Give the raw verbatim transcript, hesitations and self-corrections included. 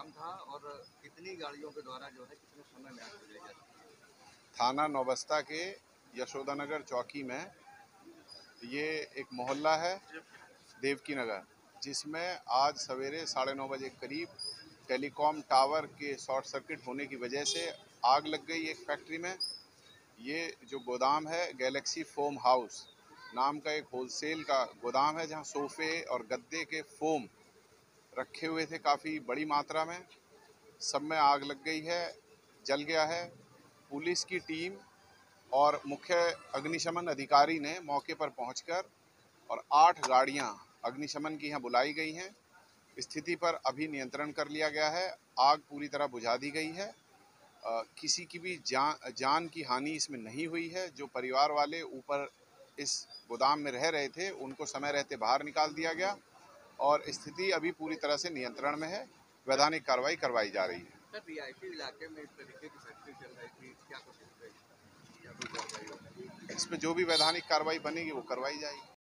गोदाम था और कितनी गाड़ियों के द्वारा जो है कितने समय में आग लगाई जा सकती है? थाना नौबस्ता के यशोदानगर चौकी में ये एक मोहल्ला है देवकी नगर, जिसमें आज सवेरे साढ़े नौ बजे करीब टेलीकॉम टावर के शॉर्ट सर्किट होने की वजह से आग लग गई एक फैक्ट्री में। ये जो गोदाम है गैलेक्सी फोम हाउस नाम का एक होलसेल का गोदाम है, जहां सोफे और गद्दे के फोम रखे हुए थे काफ़ी बड़ी मात्रा में। सब में आग लग गई है, जल गया है। पुलिस की टीम और मुख्य अग्निशमन अधिकारी ने मौके पर पहुंचकर और आठ गाड़ियां अग्निशमन की यहाँ बुलाई गई हैं। स्थिति पर अभी नियंत्रण कर लिया गया है। आग पूरी तरह बुझा दी गई है। आ, किसी की भी जान जान की हानि इसमें नहीं हुई है। जो परिवार वाले ऊपर इस गोदाम में रह रहे थे उनको समय रहते बाहर निकाल दिया गया और स्थिति अभी पूरी तरह से नियंत्रण में है। वैधानिक कार्रवाई करवाई जा रही है। सर, रिहायशी इलाके में इस तरीके की फैक्ट्री चल रही थी, क्या कोशिश रही? इस पे जो भी वैधानिक कार्रवाई बनेगी वो करवाई जाएगी।